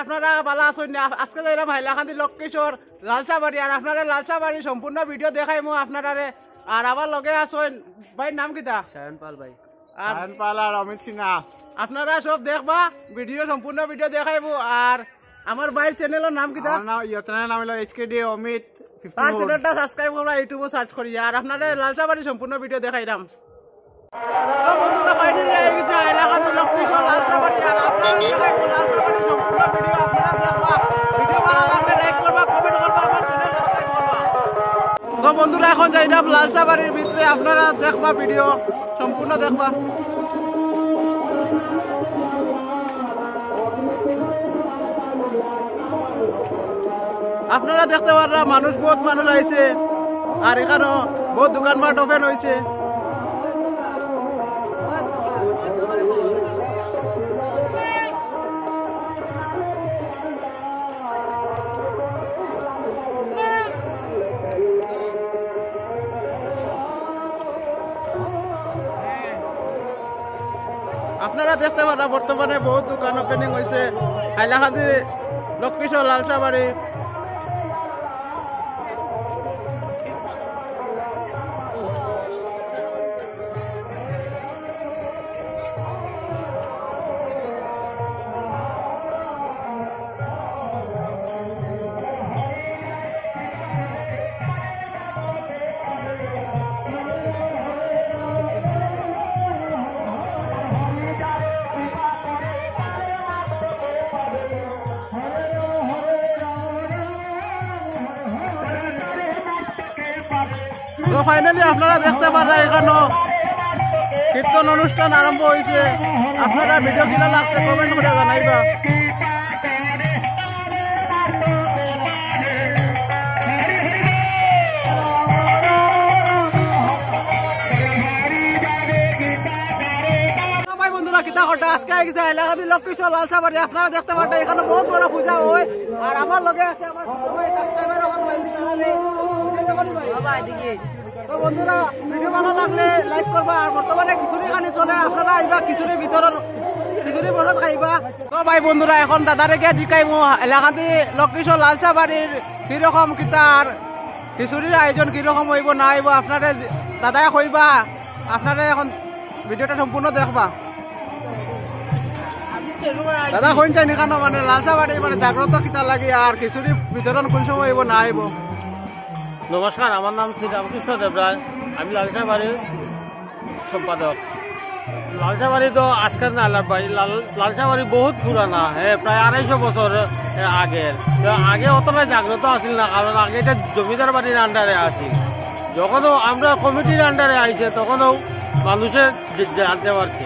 আপনারা ভালো আছেন না? আজকে যাইলাম হাইলাকান্দি লক্ষ্মীশ্বর লালসাবাড়ি, আর আপনারা লালসাবাড়ি সম্পূর্ণ ভিডিও দেখাইমু আপনারা। আর আবার লগে আছেন ভাই, নাম কিতা? শায়ন পাল ভাই। শায়ন পাল আর অমিত সিনহা। আপনারা সব দেখবা, ভিডিও সম্পূর্ণ ভিডিও দেখাইবো। আর আমার ভাইয়ের চ্যানেলের নাম কিতা? চ্যানেলের নাম হলো HKD অমিত। তার চ্যানেলটা সাবস্ক্রাইব করবা, ইউটিউবে সার্চ করি। আর আপনারা লালসাবাড়ি সম্পূর্ণ ভিডিও দেখাইলাম। বন্ধুরা ফাইনালি আই গেছে হাইলাকান্দি লক্ষ্মীশ্বর লালসাবাড়ি, আর আপনারা দেখাইবো লালসাবাড়ি সম্পূর্ণ ভিডিও আপনারা দেখবা। ভিডিও ভালো লাগলে লাইক করবা, কমেন্ট করবা, আমার চ্যানেল সাবস্ক্রাইব করবা। তো বন্ধুরা এখন যাইলাম লালসাবাড়ির ভিতরে, আপনারা দেখবা ভিডিও সম্পূর্ণ দেখবা। আপনারা দেখতে পাররা মানুষ, বহুত মানুষ আইছে, আর এখানেও বহুত দোকানপাট ওপেন হয়েছে। আপনারা দেখতে পারা বর্তমানে বহুত দোকান ওপেনিং হয়েছে হাইলাকান্দি লক্ষ্মীশ্বর লালসাবাড়ি। তো ফাইনালি আপনারা দেখতে পারা এখানে কীর্তন অনুষ্ঠান আরম্ভ হয়েছে। আপনারা ভিডিও কিনা লাগছে কমেন্ট করে জানাইবা। বন্ধুরা কিতা করতে আজকে গেছে হাইলাকান্দি লক্ষ্মীশ্বর লালসাবাড়ি। আপনারা দেখতে পারেন এখানে বহুত বড় পূজা হয়। আর আমার লগে আছে আমার সাবস্ক্রাইবার হয়েছে। তো বন্ধুরা ভিডিও ভালো লাগলে লাইক করবা। আর বর্তমানে খিচুড়ি খানি চলে, আপনারা আইবা খিচুড়ি ভিতৰত, খিচুড়ি বনত খাইবা। তো ভাই বন্ধুরা এখন দাদারে গিয়ে জিকাইমু হাইলাকান্দি লক্ষ্মীশ্বর লালসাবাড়ির কিরকম কিতার খিচুড়ির আয়োজন কিরকম হইব না হইব, আপনারা দাদাই কইবা। আপনারা এখন ভিডিওটা সম্পূর্ণ দেখবা। দাদা কইন চাই নিকানো মানে লালসাবাড়ি মানে জাগ্রত কিতা লাগে, আর খিচুড়ি বিতরণ কোন সময় হইব না হইব? নমস্কার, আমার নাম শ্রী রামকৃষ্ণ দেবরায়। আমি লালসাবাড়ির সম্পাদক। লালসাবাড়ি তো আজকের না ভাই, লালসাবাড়ি বহুত পুরানা, হ্যাঁ, প্রায় 250 বছর আগের। আগে অতটা জাগ্রত আসিল না, কারণ আগে এটা জমিদার বাড়ির আন্ডারে আসিল। যখনও আমরা কমিটির আন্ডারে আইছে তখনও মানুষে জানতে পারছে।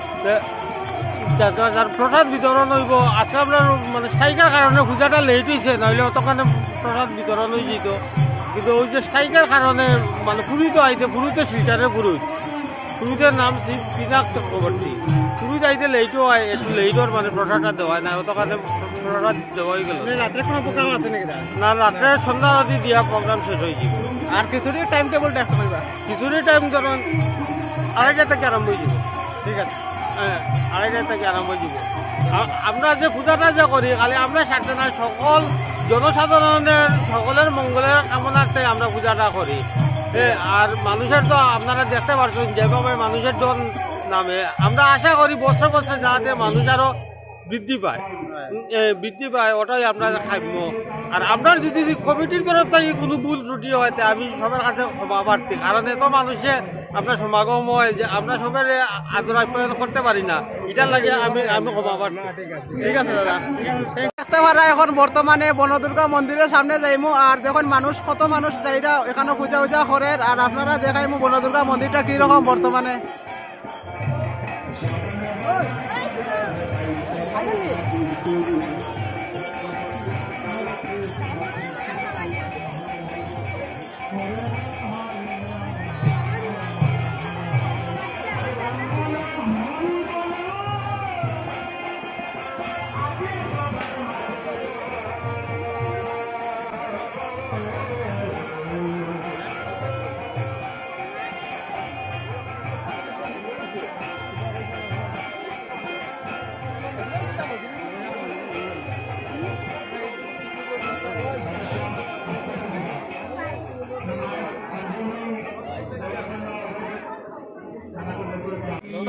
প্রসাদ বিতরণ হইব আজকে আপনার মানে স্ট্রাইকের কারণে পূজাটা লেট হয়েছে, নইলে অতখানে প্রসাদ বিতরণ হয়ে যেত। কিন্তু ওই যে স্ট্রাইকের কারণে মানে পুরীত আইতে, পুরীতে শিলচারের পুরীতের নাম পিনাক চক্রবর্তী। পুরীতে আইতে লেটও হয়, একটু লেটর মানে প্রসাদটা দেওয়া না, অতখানে প্রসাদ দেওয়াই গেল। রাত্রে কোনো প্রোগ্রাম আছে নাকি? না, রাত্রে সন্ধ্যা রাতি দিয়া প্রোগ্রাম শেষ হয়ে যাবে। আর খিচুড়ির টাইম টেবল দেখতে পাইবা? খিচুড়ির টাইম ধরুন 2:30 থেকে আরম্ভ হয়ে যাবে। ঠিক আছে, হ্যাঁ, 2:30 থেকে আরম্ভ হয়ে যাবে। আমরা যে পূজাটা যে করি খালি আমরা স্বার্থে নয়, সকল জনসাধারণের সকলের মঙ্গলের কামনার্থে আমরা পূজাটা করি। আর মানুষের তো আপনারা দেখতে পাচ্ছেন যেভাবে মানুষের জন নামে, আমরা আশা করি বছর বছর যাতে মানুষ আরো বৃদ্ধি পায়, ওটাই আমরা খাইব। আর আপনার যদি কমিটির তরফ থেকে কোনো ভুল ত্রুটি হয় তা আমি সবার কাছে ক্ষমা প্রার্থী, কারণ এত মানুষে আপনার সমাগম হয় যে আমরা সবের আদর আপ্যায়ন করতে পারি না, এটার লাগে আমি ক্ষমা প্রার্থী। ঠিক আছে দাদা। দেখতে পারা এখন বর্তমানে বনদুর্গা মন্দিরের সামনে যাইমু, আর দেখুন মানুষ কত মানুষ যাইরা এখানে পূজা উজা করে। আর আপনারা দেখাইমু বনদুর্গা মন্দিরটা কিরকম বর্তমানে।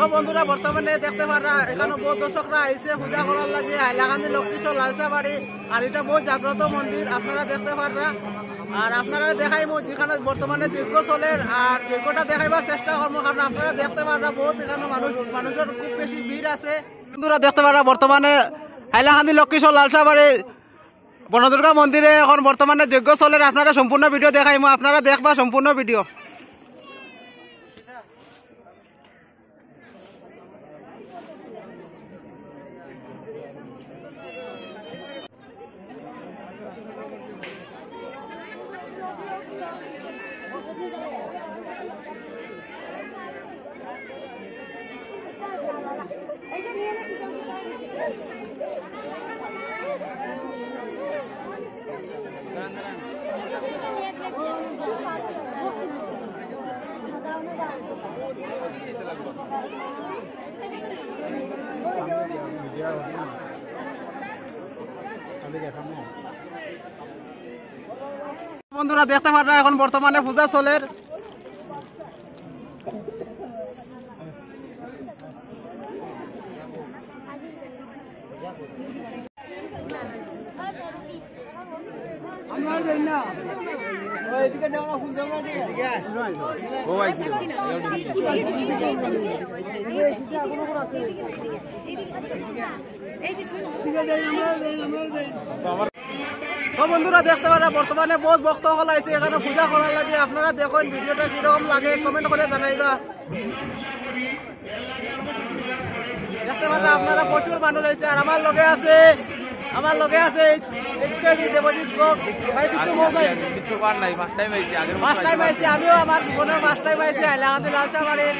তো বন্ধুরা বর্তমানে দেখতে পারা এখানে বহু দর্শকরা আইসে পূজা করার লাগে হাইলাকান্দি লক্ষ্মীশ্বর লালসাবাড়ি আর এটা বহু জাগ্রত মন্দির আপনারা দেখতে পারা আর আপনারা দেখাইমু যেখানে বর্তমানে যজ্ঞ চলে আর যজ্ঞটা দেখাইবার চেষ্টা করবো কারণ আপনারা দেখতে পারা বহুত এখানে মানুষের খুব বেশি ভিড় আছে বন্ধুরা দেখতে পারা বর্তমানে হাইলাকান্দি লক্ষ্মীশ্বর লালসাবাড়ি বনদুর্গা মন্দিরে এখন বর্তমানে যজ্ঞ চলে আপনারা সম্পূর্ণ ভিডিও দেখাইমু আপনারা দেখবা সম্পূর্ণ ভিডিও বন্ধুরা দেখতে পারা এখন বর্তমানে পূজা চলে তো বন্ধুরা দেখতে পারা বর্তমানে বহুত ভক্ত হল আইছে এখানে পূজা করার লাগে আপনারা দেখুন ভিডিওটা কিরকম লাগে কমেন্ট করে জানাইবা দেখতে পারা আপনারা প্রচুর মানুষ আইছে আর আমার লগে আছে এইচকেডি দেবজিৎ ব্লগ ভাই কিছু বার নাই ফার্স্ট টাইম আইছি আমিও আমার জীবনে ফার্স্ট টাইম আইছি হাইলাকান্দি লালসাবাড়ির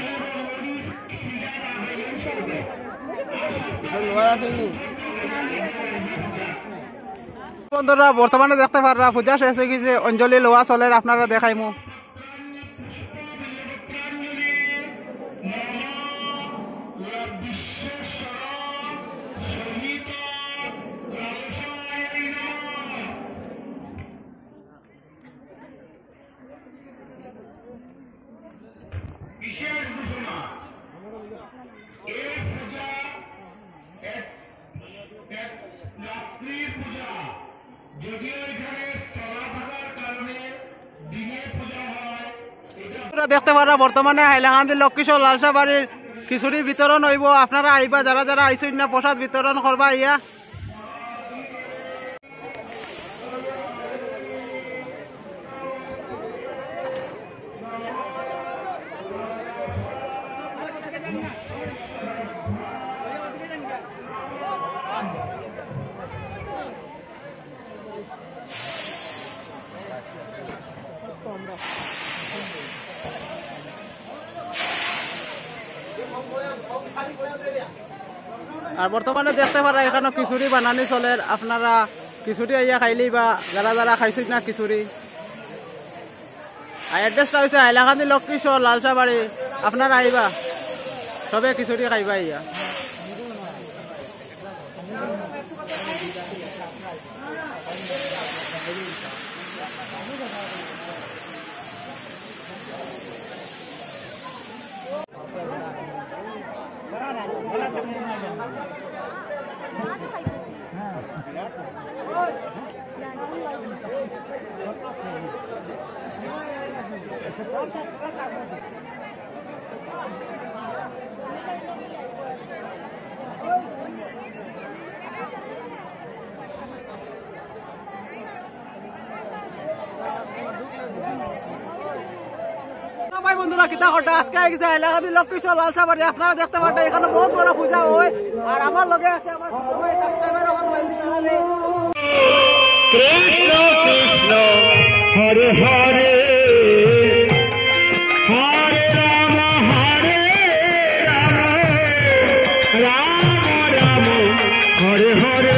বন্ধুরা বর্তমানে দেখতে পারা পূজা শেষ হয়ে গেছে অঞ্জলি লোয়া চলে আপনারা দেখাইমু দেখতে পারা বর্তমানে হাইলাকান্দি লক্ষ্মীশ্বর লালসাবাড়ির খিচুড়ি বিতরণ হইব আপনারা আইবা যারা যারা আইসেন না প্রসাদ বিতরণ করবা ইয়া আর বর্তমানে দেখতে পারা এখানে খিচুড়ি বানানি চলে আপনারা খিচুড়ি আইয়া খাইলেই বা যারা যারা খাইছেন না খিচুড়ি আর এড্রেসটা হয়েছে হাইলাকান্দি লক্ষ্মীশ্বর লালসাবাড়ি আপনারা আইবা সবে খিচুড়ি খাইবা ইয়া ভাই বন্ধুরা কিতা করতে আজকে গেছে হাইলাকান্দি লক্ষ্মীশ্বর লালসাবাড়ি আপনারা দেখতে পারেন এখানে বহুত বড় পূজা হয় আর আমার লগে আছে আমার সাবস্ক্রাইবার এখন হয়েছে তাহলে কৃষ্ণ কৃষ্ণ হরে হরে হরে রাম রাম রাম হরে হরে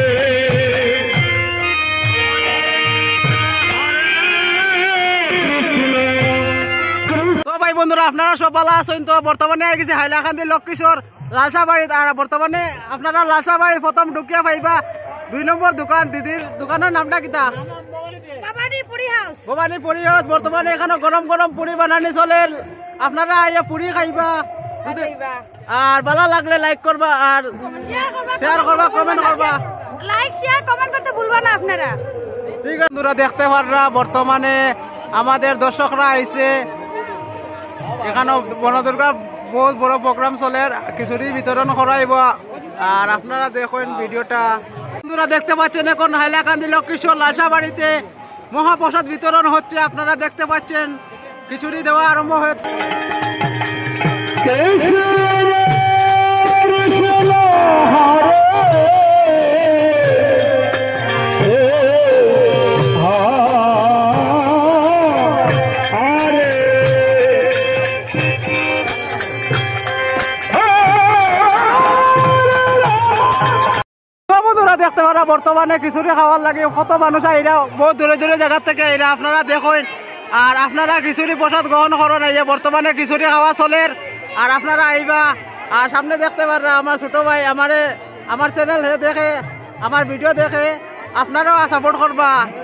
বন্ধুরা আপনারা সব ভালো আছেন তো বর্তমানে গেছে হাইলাকান্দি লক্ষ্মীশ্বর লালসাবাড়ি আর বর্তমানে আপনারা লালসাবাড়ি প্রথম ঢুকিয়া পাইবা 2 নম্বর দোকান দিদির দোকানের নামটা কিতা ভবানী পুরি হাউস বর্তমানে এখানে গরম গরম পুরি বানানি চলে আপনারা আইয়া পুরি খাইবা আর ভালো লাগলে লাইক করবা আর শেয়ার করবা কমেন্ট করবা লাইক শেয়ার কমেন্ট করতে ভুলবা না আপনারা। ঠিক আছে বন্ধুরা, দেখতে পাররা বর্তমানে আমাদের দর্শকরা আইছে এখানে বনদুর্গা বহুত বড় প্রোগ্রাম চলে, খিচুড়ি বিতরণ করাইব। আর আপনারা দেখুন ভিডিওটা। বন্ধুরা দেখতে পাচ্ছেন এখন হাইলাকান্দি লক্ষ্মীশ্বর লালসাবাড়িতে মহাপ্রসাদ বিতরণ হচ্ছে। আপনারা দেখতে পাচ্ছেন খিচুড়ি দেওয়া আরম্ভ হয়ে দেখতে পারা বর্তমানে খিচুড়ি খাওয়ার লাগে কত মানুষ আইরা, বহুত দূরে দূরে জায়গা থেকে আইরা। আপনারা দেখুন আর আপনারা খিচুড়ি প্রসাদ গ্রহণ করেন। আইয়া বর্তমানে খিচুড়ি খাওয়া চলের আর আপনারা আইবা। আর সামনে দেখতে পারা আমার ছোট ভাই আমার চ্যানেল দেখে আমার ভিডিও দেখে আপনারাও সাপোর্ট করবা।